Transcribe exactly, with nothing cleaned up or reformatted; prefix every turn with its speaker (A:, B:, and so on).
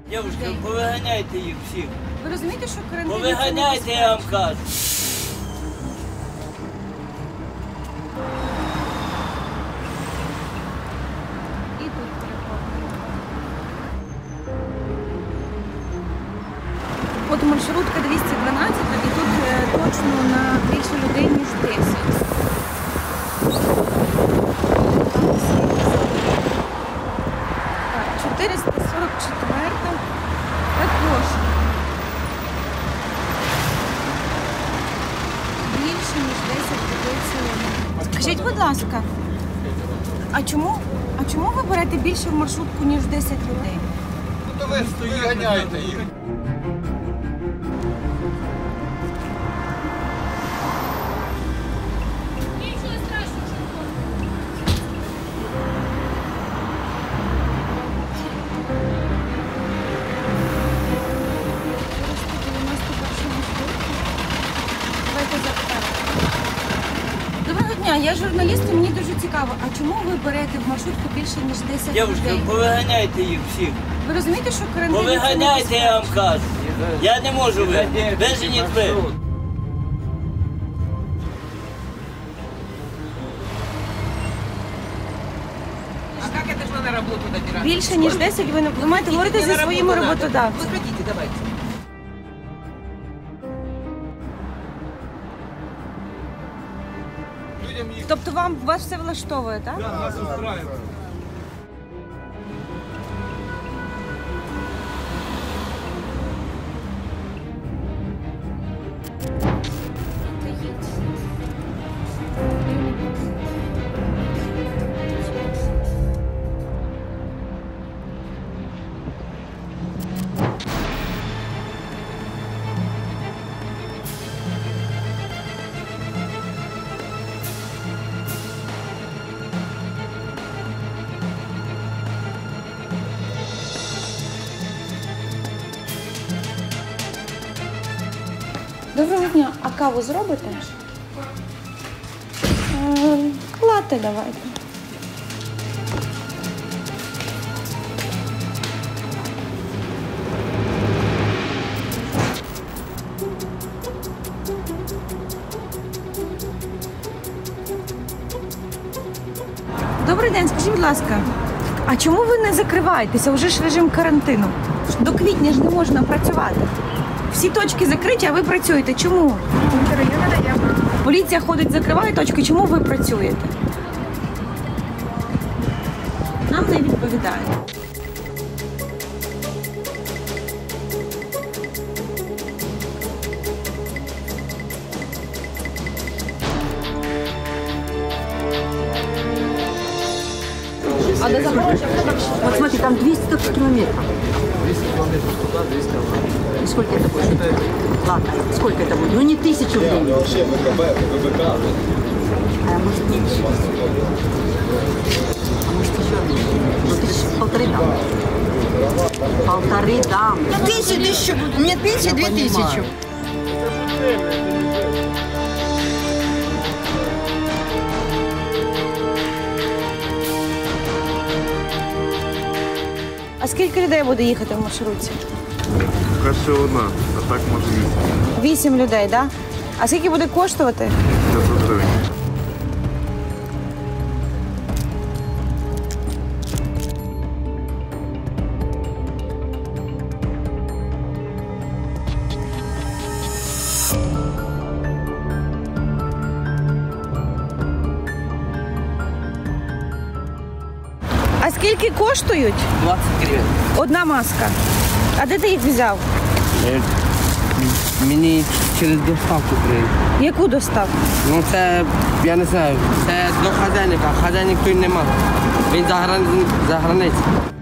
A: Дівчатка, повиганяйте їх всіх.
B: Ви розумієте, що карантин...
A: Повиганяйте, я вам кажу.
B: І тут переходимо. От маршрутка двісті дванадцять, і тут е, точно на більше людей, ніж десять. чотириста сорок четверта також більше, ніж десять людей цілому. Скажіть, будь ласка, а чому, а чому ви берете більше в маршрутку, ніж десять людей?
C: Ну то ви виганяєте їх.
B: Доброго дня, я журналіст, і мені дуже цікаво, а чому ви берете в маршрутку більше, ніж десять
A: Дівчатка,
B: людей?
A: повиганяйте їх всіх.
B: Ви розумієте, що карантин...
A: Повиганяйте, я вам кажу. Я не можу ви. Виженіть ви.
D: А как это же на работу добираться?
B: Більше, ніж десять, ви, не- ви маєте говорити зі своїми роботодавцями.
D: Выходите, давайте.
C: Людям їх
B: Тобто вам, вас все влаштовує, так?
C: нас устраивает.
B: Доброго дня, а каву зробите? Е, Латте давайте. Добрий день, скажіть, будь ласка, а чому ви не закриваєтеся? Уже ж режим карантину. До квітня ж не можна працювати. Всі точки закриті, а ви працюєте. Чому? Поліція ходить, закриває точки. Чому ви працюєте? Нам не відповідає. А до Запорожья?
E: Вот смотри, там двести километров.
C: двісті кілометрів туди, двісті обратно.
E: И сколько это будет? Ладно, сколько это будет? Ну не тысячу в день.
C: Вообще ВКБ, ВБК.
E: А может меньше? А может еще меньше? Ну тысяч полторы дам. Полторы дам.
F: Тысячу, тысячу. У меня пенсия две тысячи.
B: А скільки людей буде їхати в маршрутці?
G: Перше одна, а так може вісім.
B: Вісім людей, так? Да? А скільки буде коштувати?
G: п'ятсот гривень.
B: А скільки коштують?
A: двадцять гривень.
B: Одна маска. А де ти їх взяв?
H: Мені через доставку приїде.
B: Яку доставку?
H: Ну це, я не знаю, це до хазяйника, хазяйник тут нема. Він за, грани... за границею.